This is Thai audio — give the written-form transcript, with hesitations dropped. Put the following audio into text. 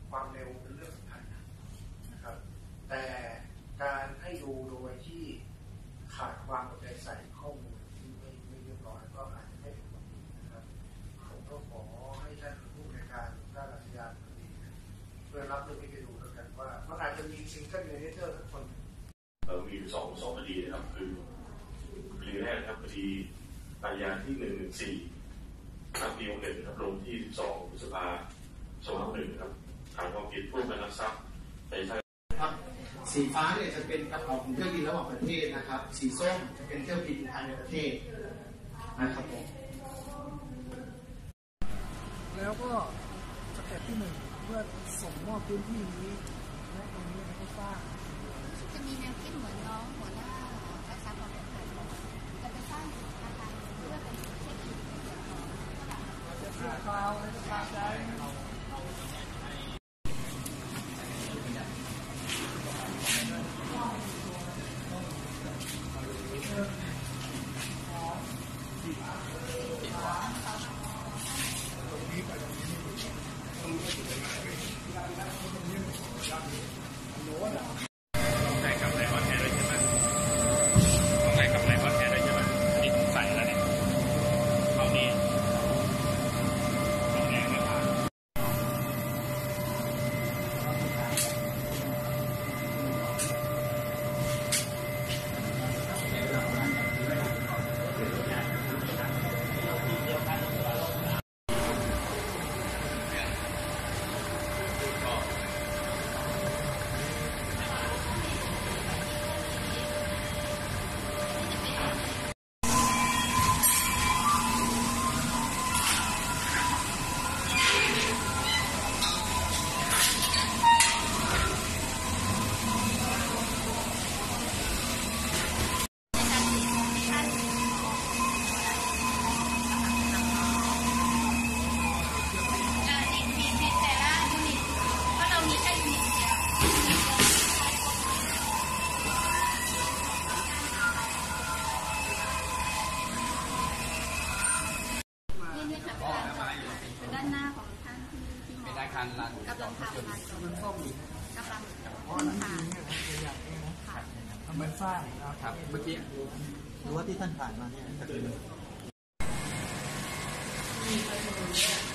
ความเร็วเป็นเรื่องสำคัญนะครับแต่การให้ดูโดยที่ขาดความเอาใจใส่ข้อมูลที่ไม่เรียบร้อยก็อาจจะไม่เป็นผลดีนะครับผมก็ขอให้ท่านผู้ในการท่าอากาศยานเพื่อรับเรื่องนี้ไปดูแล้วกันว่ามันอาจจะมีซิงเกิลเนเจอร์ทุกคนมีสองคดีนะครับคือคดีแรกครับคดีปฏิญาณที่114ปี61ครับลงที่12 พฤษภาคม 2561ครับฐานความผิดร่วมกันลักทรัพย์ในทางครับสีฟ้าเนี่ยจะเป็นกระเป๋าของเที่ยวบินระหว่างประเทศนะครับสีส้มจะเป็นเที่ยวบินภายในประเทศนะครับผมแล้วก็สเต็ปที่1เพื่อส่งมอบพื้นที่นี้และตรงนี้ให้สร้างจะมีแนวคิดเหมือนน้องหัวหน้ารักษาความปลอดภัยจะไปสร้างอาคารเพื่อเป็นเช็คอินจะเชื่อคราวในสภาใจด้านหน้าของท่านที่มองกำลังทำงานกำลังค่ะทำเหมือนสร้างครับเมื่อกี้รู้ว่าที่ท่านผ่านมาเนี่ย